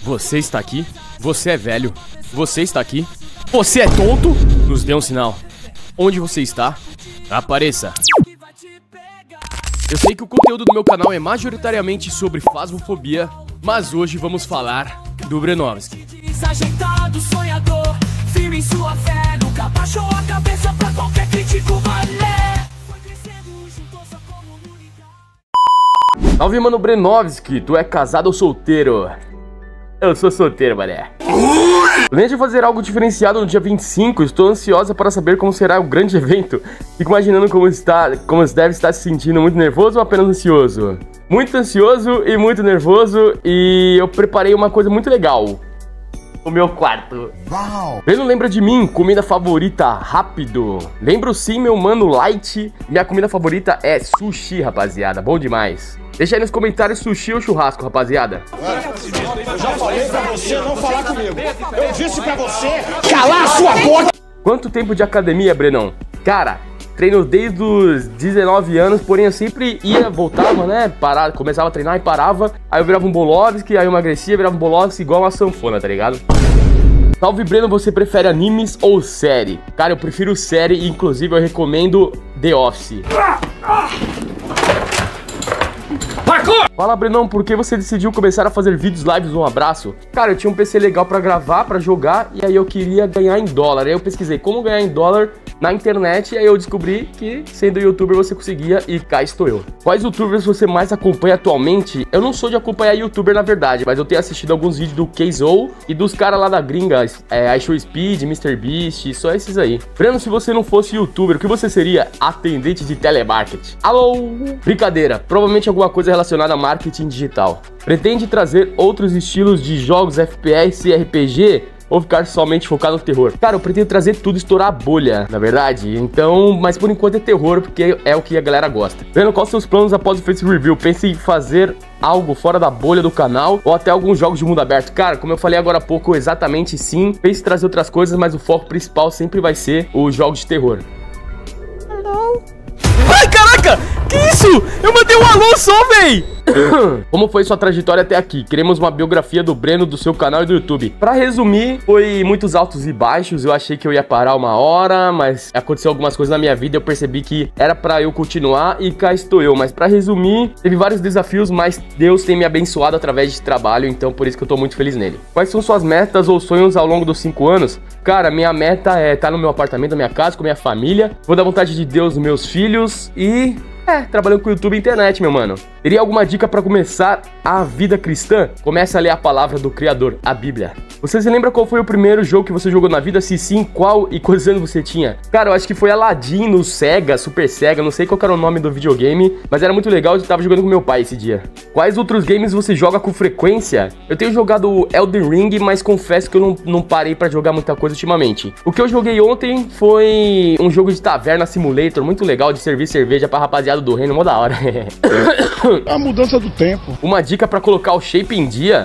Você está aqui? Você é velho? Você está aqui? Você é tonto? Nos dê um sinal. Onde você está? Apareça. Eu sei que o conteúdo do meu canal é majoritariamente sobre phasmophobia, mas hoje vamos falar do Brenovski. Desajeitado, sonhador, firme em sua fé, nunca baixou a cabeça pra qualquer crítico valer. Foi crescendo junto à sua comunidade. Salve, mano Brenovski, tu é casado ou solteiro? Eu sou solteiro, mané. Planeja fazer algo diferenciado no dia 25, estou ansiosa para saber como será o grande evento. Fico imaginando como deve estar se sentindo, muito nervoso ou apenas ansioso? Muito ansioso e muito nervoso, e eu preparei uma coisa muito legal. O meu quarto. Uau! Breno, lembra de mim? Comida favorita, rápido. Lembro sim, meu mano Light. Minha comida favorita é sushi, rapaziada. Bom demais. Deixa aí nos comentários sushi ou churrasco, rapaziada. Eu já falei pra você não falar comigo. Eu disse pra você calar a sua boca. Quanto tempo de academia, Brenão? Cara, treino desde os 19 anos, porém eu sempre ia, voltava, né? Começava a treinar e parava. Aí eu virava um Bolovski, aí eu emagrecia, virava um Bolovski igual uma sanfona, tá ligado? Salve, Breno, você prefere animes ou série? Cara, eu prefiro série e inclusive eu recomendo The Office. Fala, Brenão, por que você decidiu começar a fazer vídeos lives? Um abraço. Cara, eu tinha um PC legal pra gravar, pra jogar, e aí eu queria ganhar em dólar. Aí eu pesquisei como ganhar em dólar na internet, e aí eu descobri que sendo youtuber você conseguia, e cá estou eu. Quais youtubers você mais acompanha atualmente? Eu não sou de acompanhar youtuber na verdade, mas eu tenho assistido alguns vídeos do Keizo e dos caras lá da gringa, iShowSpeed, MrBeast, só esses aí. Breno, se você não fosse youtuber, o que você seria? Atendente de telemarketing. Alô? Brincadeira, provavelmente alguma coisa relacionada a marketing digital. Pretende trazer outros estilos de jogos FPS e RPG? Ou ficar somente focado no terror? Cara, eu pretendo trazer tudo, estourar a bolha, na verdade. Então, mas por enquanto é terror, porque é o que a galera gosta. Vendo quais seus planos após o Face Review? Pense em fazer algo fora da bolha do canal ou até alguns jogos de mundo aberto? Cara, como eu falei agora há pouco, exatamente sim. Pense em trazer outras coisas, mas o foco principal sempre vai ser os jogos de terror. Hello? Ai, caraca! Que isso? Eu mandei um alô só, véi! Como foi sua trajetória até aqui? Queremos uma biografia do Breno, do seu canal e do YouTube. Pra resumir, foi muitos altos e baixos. Eu achei que eu ia parar uma hora, mas aconteceu algumas coisas na minha vida. Eu percebi que era pra eu continuar e cá estou eu. Mas pra resumir, teve vários desafios, mas Deus tem me abençoado através de trabalho, então por isso que eu tô muito feliz nele. Quais são suas metas ou sonhos ao longo dos 5 anos? Cara, minha meta é estar no meu apartamento, na minha casa, com minha família. Vou dar vontade de Deus nos meus filhos e... trabalhando com YouTube e internet, meu mano. Teria alguma dica pra começar a vida cristã? Comece a ler a palavra do Criador, a Bíblia. Você se lembra qual foi o primeiro jogo que você jogou na vida? Se sim, qual e quantos anos você tinha? Cara, eu acho que foi Aladdin no Sega, Super Sega, não sei qual era o nome do videogame, mas era muito legal, eu tava jogando com meu pai esse dia. Quais outros games você joga com frequência? Eu tenho jogado Elden Ring, mas confesso que eu não parei pra jogar muita coisa ultimamente. O que eu joguei ontem foi um jogo de taverna simulator, muito legal, de servir cerveja pra rapaziada do reino, mó da hora. A mudança do tempo. Uma dica pra colocar o shape em dia?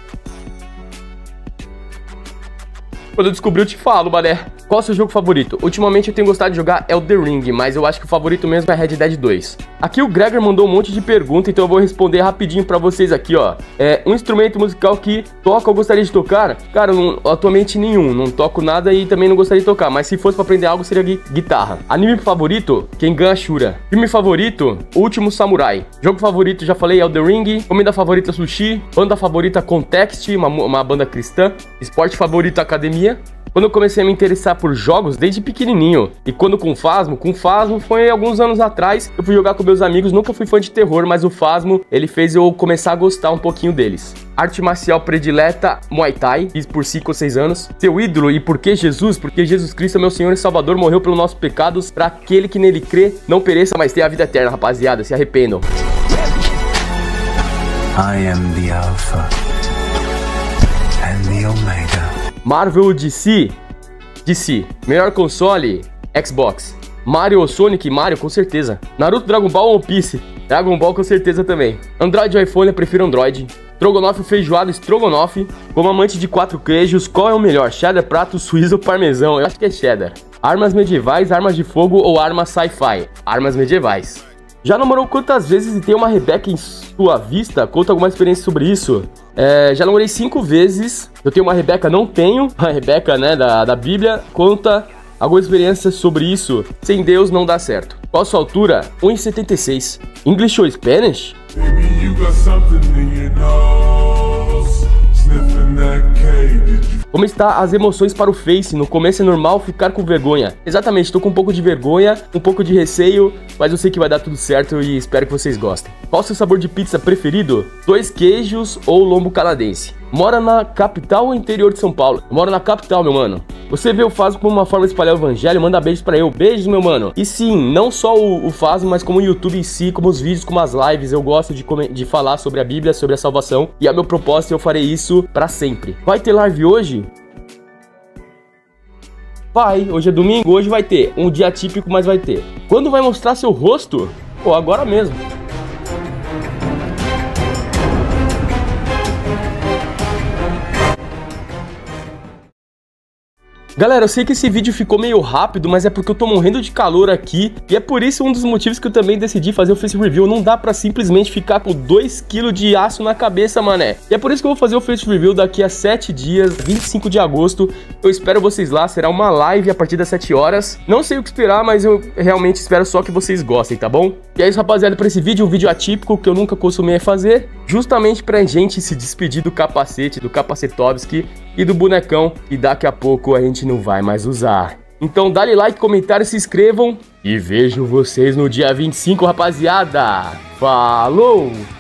Quando eu descobri, eu te falo, mané. Qual é o seu jogo favorito? Ultimamente eu tenho gostado de jogar Elden Ring, mas eu acho que o favorito mesmo é Red Dead 2. Aqui o Gregor mandou um monte de perguntas, então eu vou responder rapidinho pra vocês aqui, ó. Um instrumento musical que toca ou gostaria de tocar? Cara, atualmente nenhum. Não toco nada e também não gostaria de tocar, mas se fosse pra aprender algo seria guitarra. Anime favorito? Kengan Ashura. Filme favorito? O Último Samurai. Jogo favorito, já falei, Elden Ring. Comida favorita, sushi. Banda favorita, Context, uma banda cristã. Esporte favorito, academia. Quando eu comecei a me interessar por jogos desde pequenininho, e quando com Phasmo foi alguns anos atrás, eu fui jogar com meus amigos, nunca fui fã de terror, mas o Phasmo, ele fez eu começar a gostar um pouquinho deles. Arte marcial predileta, Muay Thai, fiz por 5 ou 6 anos. Seu ídolo e por que Jesus? Porque Jesus Cristo é meu Senhor e Salvador, morreu pelos nossos pecados, para aquele que nele crê, não pereça, mas tenha a vida eterna, rapaziada, se arrependam. I am the Alpha and the Omega. Marvel ou DC? DC. Melhor console? Xbox. Mario ou Sonic? Mario, com certeza. Naruto, Dragon Ball ou One Piece? Dragon Ball, com certeza também. Android ou iPhone? Eu prefiro Android. Strogonofe ou feijoada? Estrogonofe. Como amante de 4 queijos, qual é o melhor? Cheddar, prato, suíço ou parmesão? Eu acho que é cheddar. Armas medievais, armas de fogo ou armas sci-fi? Armas medievais. Já namorou quantas vezes e tem uma Rebeca em sua vista? Conta alguma experiência sobre isso. Já namorei 5 vezes. Eu tenho uma Rebeca? Não tenho. A Rebeca, né, da Bíblia. Conta alguma experiência sobre isso. Sem Deus não dá certo. Qual a sua altura? 1,76. English ou Spanish? Baby, you got something in your nose. Sniffing that K, did you? Como está as emoções para o Face? No começo é normal ficar com vergonha. Exatamente, estou com um pouco de vergonha, um pouco de receio, mas eu sei que vai dar tudo certo e espero que vocês gostem. Qual o seu sabor de pizza preferido? 2 queijos ou lombo canadense? Mora na capital ou interior de São Paulo? Eu moro na capital, meu mano. Você vê o Fasmo como uma forma de espalhar o evangelho? Manda beijos pra eu. Beijos, meu mano. E sim, não só o Fasmo, mas como o YouTube em si, como os vídeos, como as lives. Eu gosto de falar sobre a Bíblia, sobre a salvação. E é meu propósito e eu farei isso pra sempre. Vai ter live hoje? Vai. Hoje é domingo, hoje vai ter. Um dia típico, mas vai ter. Quando vai mostrar seu rosto? Pô, agora mesmo. Galera, eu sei que esse vídeo ficou meio rápido, mas é porque eu tô morrendo de calor aqui. E é por isso um dos motivos que eu também decidi fazer o Face Review. Não dá pra simplesmente ficar com 2 kg de aço na cabeça, mané. E é por isso que eu vou fazer o Face Review daqui a 7 dias, 25 de agosto. Eu espero vocês lá, será uma live a partir das 7 horas. Não sei o que esperar, mas eu realmente espero só que vocês gostem, tá bom? E é isso, rapaziada, pra esse vídeo, um vídeo atípico que eu nunca costumei fazer. Justamente pra gente se despedir do capacete, do Capacetovski e do bonecão, e daqui a pouco a gente não vai mais usar. Então dá-lhe like, comentário, se inscrevam e vejo vocês no dia 25, rapaziada. Falou!